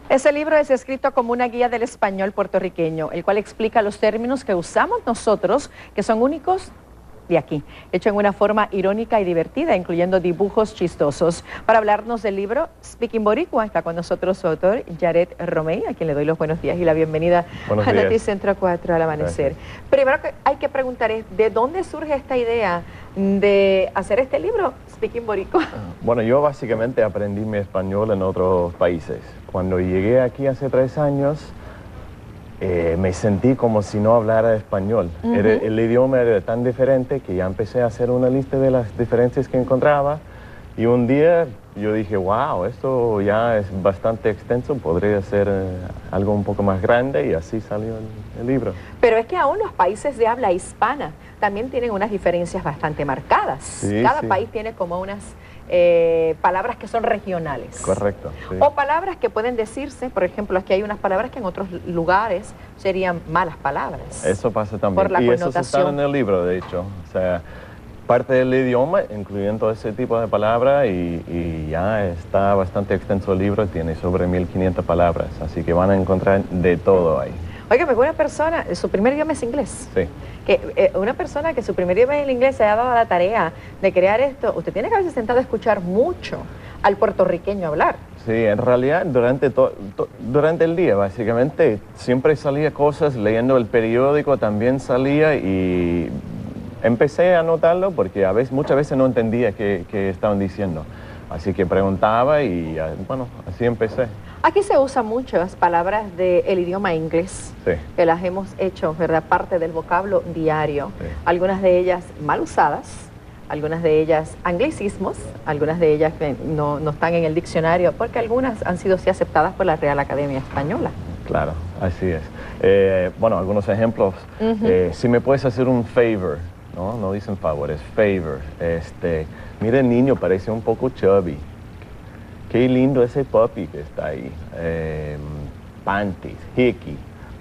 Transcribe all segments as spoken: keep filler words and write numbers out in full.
Ese libro es escrito como una guía del español puertorriqueño, el cual explica los términos que usamos nosotros, que son únicos de aquí, hecho en una forma irónica y divertida, incluyendo dibujos chistosos. Para hablarnos del libro Speaking Boricua, está con nosotros su autor, Jared Romey, a quien le doy los buenos días y la bienvenida buenos a días. Noticentro cuatro al amanecer. Gracias. Primero que hay que preguntar es, ¿de dónde surge esta idea de hacer este libro, Speaking Boricua? Bueno, yo básicamente aprendí mi español en otros países. Cuando llegué aquí hace tres años, eh, me sentí como si no hablara español. Uh-huh. Era, el idioma era tan diferente que ya empecé a hacer una lista de las diferencias que encontraba. Y un día yo dije, wow, esto ya es bastante extenso, podría ser eh, algo un poco más grande, y así salió el, el libro. Pero es que aún los países de habla hispana también tienen unas diferencias bastante marcadas. Sí, Cada sí. país tiene como unas eh, palabras que son regionales. Correcto. Sí. O palabras que pueden decirse, por ejemplo, aquí hay unas palabras que en otros lugares serían malas palabras. Eso pasa también. Por la y connotación. eso está en el libro, de hecho. O sea, parte del idioma, incluyendo ese tipo de palabras, y, y ya está bastante extenso el libro, tiene sobre mil quinientas palabras, así que van a encontrar de todo ahí. Oiga, una persona, su primer idioma es inglés. Sí. Que eh, una persona que su primer idioma es el inglés se ha dado la tarea de crear esto, usted tiene que haberse sentado a escuchar mucho al puertorriqueño hablar. Sí, en realidad durante, to, to, durante el día, básicamente, siempre salía cosas, leyendo el periódico también salía, y empecé a notarlo porque a veces, muchas veces no entendía qué, qué estaban diciendo. Así que preguntaba y, bueno, así empecé. Aquí se usan muchas palabras del idioma inglés, sí. que las hemos hecho, ¿verdad?, parte del vocablo diario. Sí. Algunas de ellas mal usadas, algunas de ellas anglicismos, algunas de ellas que no, no están en el diccionario, porque algunas han sido sí aceptadas por la Real Academia Española. Claro, así es. Eh, bueno, algunos ejemplos. Uh-huh. eh, si me puedes hacer un favor, ¿no? No dicen favor, es favor. Este, mira, el niño parece un poco chubby. Qué lindo ese puppy que está ahí. Eh, panties, hickey.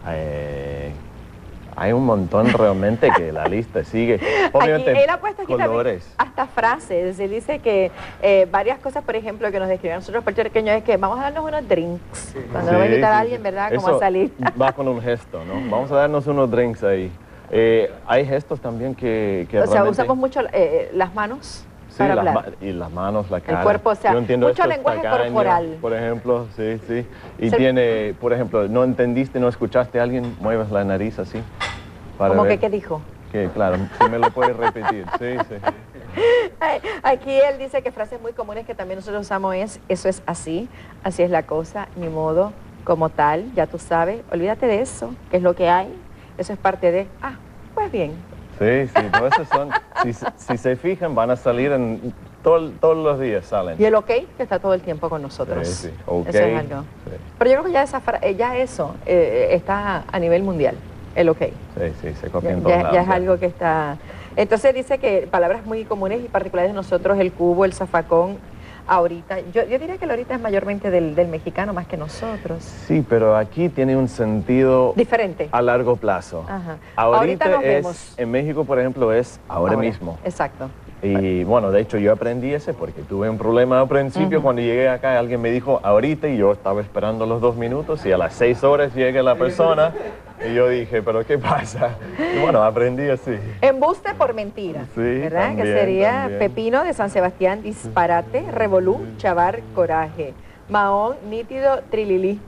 Eh, hay un montón realmente que la lista sigue. Obviamente, aquí, él ha puesto aquí colores. Hasta frases. Se dice que eh, varias cosas, por ejemplo, que nos describen nosotros puertorriqueños es que vamos a darnos unos drinks. Sí. Cuando sí, nos va a invitar sí, a alguien, ¿verdad? Eso como a salir. Va con un gesto, ¿no? Vamos a darnos unos drinks ahí. Eh, hay gestos también que, que o sea, realmente... usamos mucho eh, las manos. Sí, para las hablar. Ma y las manos, la cara. El cuerpo, o sea, yo entiendo mucho lenguaje tacaño, corporal. Por ejemplo, sí, sí. Y Se... tiene, por ejemplo, no entendiste, no escuchaste a alguien, mueves la nariz así. Para ¿Cómo ver que qué dijo? Que, claro, si me lo puedes repetir, sí, sí. Aquí él dice que frases muy comunes que también nosotros usamos es, eso es así, así es la cosa, ni modo, como tal, ya tú sabes, olvídate de eso, que es lo que hay, eso es parte de, ah, pues bien. Sí, sí, todos esos son, si, si se fijan, van a salir en, todo, todos los días salen. Y el ok, que está todo el tiempo con nosotros. Sí, sí, ok. Eso es algo. Sí. Pero yo creo que ya, esa, ya eso eh, está a nivel mundial, el ok. Sí, sí, se copia en ya, todos ya, lados. ya es algo que está... Entonces dice que palabras muy comunes y particulares de nosotros, el cubo, el zafacón, ahorita. Yo, yo diría que el ahorita es mayormente del, del mexicano más que nosotros. Sí, pero aquí tiene un sentido... diferente. A largo plazo. Ajá. Ahorita, ahorita nos es, vemos. En México, por ejemplo, es ahora, ahora mismo. Exacto. Y bueno, de hecho yo aprendí ese porque tuve un problema al principio. Uh-huh. Cuando llegué acá alguien me dijo ahorita y yo estaba esperando los dos minutos y a las seis horas llega la persona y yo dije, ¿pero qué pasa? Y bueno, aprendí así. Embuste por mentira, sí, ¿verdad? También, que sería también. Pepino de San Sebastián, disparate, revolú, chavar, coraje. Mahón, nítido, trililí.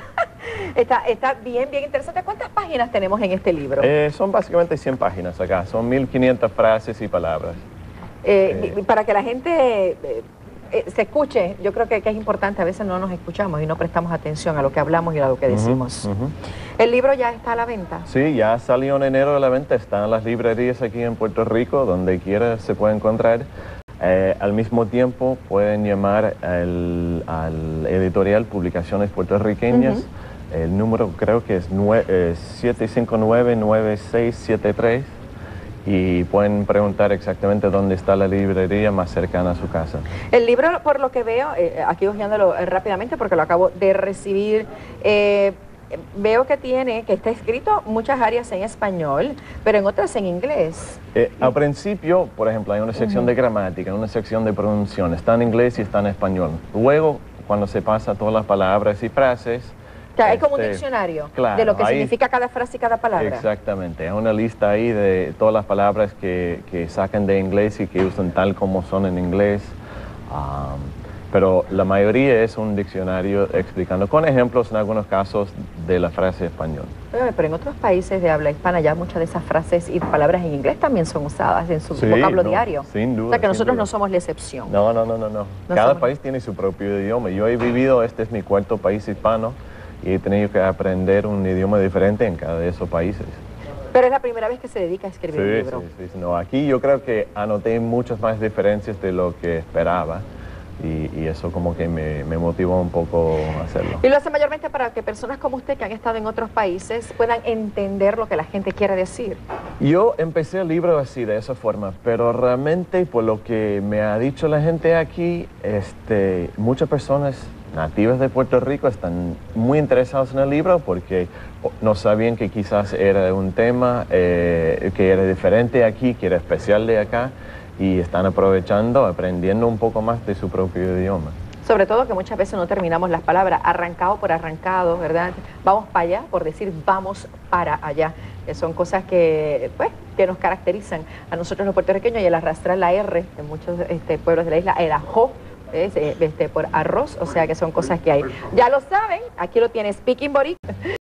Está, está bien, bien interesante. ¿Cuántas páginas tenemos en este libro? Eh, son básicamente cien páginas acá, son mil quinientas frases y palabras. Eh, eh. Para que la gente eh, eh, se escuche, yo creo que, que es importante, a veces no nos escuchamos y no prestamos atención a lo que hablamos y a lo que decimos. Uh-huh, uh-huh. ¿El libro ya está a la venta? Sí, ya salió en enero de la venta, está en las librerías aquí en Puerto Rico, donde quiera se puede encontrar. Eh, al mismo tiempo pueden llamar al, al editorial Publicaciones Puertorriqueñas. Uh-huh. El número creo que es eh, siete cinco nueve, nueve seis siete tres. Y pueden preguntar exactamente dónde está la librería más cercana a su casa. El libro, por lo que veo, eh, aquí hojeándolo eh, rápidamente porque lo acabo de recibir, eh, veo que tiene, que está escrito muchas áreas en español, pero en otras en inglés. Eh, al principio, por ejemplo, hay una sección uh-huh. de gramática, una sección de pronunciación, está en inglés y está en español. Luego, cuando se pasa todas las palabras y frases. O sea, hay como un este, diccionario claro, de lo que ahí, significa cada frase y cada palabra. Exactamente, hay una lista ahí de todas las palabras que, que sacan de inglés y que usan tal como son en inglés. Um, pero la mayoría es un diccionario explicando con ejemplos en algunos casos de la frase español. Pero en otros países de habla hispana ya muchas de esas frases y palabras en inglés también son usadas en su Sí, vocablo no, diario. sin duda. O sea que nosotros duda. no somos la excepción. No, no, no, no. no. no Cada somos... país tiene su propio idioma. Yo he vivido, este es mi cuarto país hispano y he tenido que aprender un idioma diferente en cada de esos países. Pero es la primera vez que se dedica a escribir sí, un libro. Sí, sí, no, aquí yo creo que anoté muchas más diferencias de lo que esperaba. Y, y eso como que me, me motivó un poco a hacerlo. Y lo hace mayormente para que personas como usted que han estado en otros países puedan entender lo que la gente quiere decir. Yo empecé el libro así, de esa forma, pero realmente por lo que me ha dicho la gente aquí, este, muchas personas nativas de Puerto Rico están muy interesados en el libro porque no sabían que quizás era un tema eh, que era diferente aquí, que era especial de acá. Y están aprovechando, aprendiendo un poco más de su propio idioma. Sobre todo que muchas veces no terminamos las palabras, arrancado por arrancado, ¿verdad? Vamos para allá, por decir vamos para allá. Que son cosas que, pues, que nos caracterizan a nosotros los puertorriqueños, y el arrastrar la R en muchos este, pueblos de la isla, el ajo, es, este, por arroz, o sea que son cosas que hay. Ya lo saben, aquí lo tiene Speaking Boricua.